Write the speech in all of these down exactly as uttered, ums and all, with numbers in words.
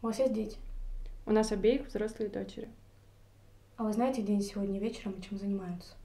У вас есть дети? У нас обеих взрослые дочери. А вы знаете, где они сегодня вечером и чем занимаются?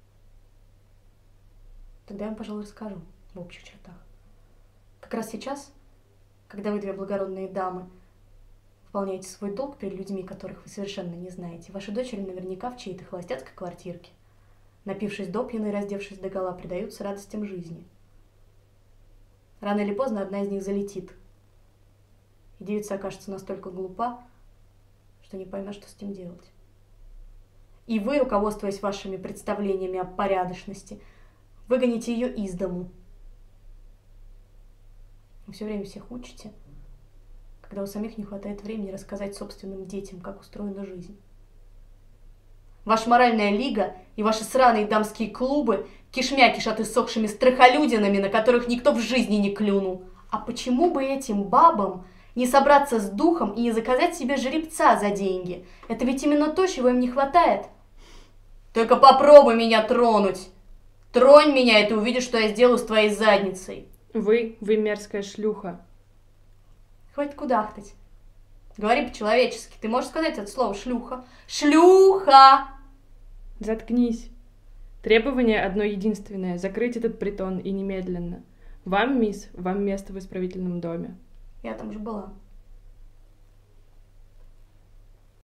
Тогда я вам, пожалуй, расскажу в общих чертах. Как раз сейчас, когда вы, две благородные дамы, выполняете свой долг перед людьми, которых вы совершенно не знаете, ваши дочери наверняка в чьей-то холостяцкой квартирке, напившись допьяно и раздевшись догола, предаются радостям жизни. Рано или поздно одна из них залетит, и девица окажется настолько глупа, что не поймет, что с этим делать. И вы, руководствуясь вашими представлениями о порядочности, выгоните ее из дому. Вы все время всех учите, когда у самих не хватает времени рассказать собственным детям, как устроена жизнь. Ваша моральная лига и ваши сраные дамские клубы кишмя кишат иссохшими страхолюдинами, на которых никто в жизни не клюнул. А почему бы этим бабам не собраться с духом и не заказать себе жеребца за деньги? Это ведь именно то, чего им не хватает. Только попробуй меня тронуть. Тронь меня, и ты увидишь, что я сделаю с твоей задницей. Вы, вы мерзкая шлюха. Хватит кудахтать. Говори по-человечески. Ты можешь сказать это слово шлюха? Шлюха! Заткнись. Требование одно единственное — закрыть этот притон и немедленно. Вам, мисс, вам место в исправительном доме. Я там же была.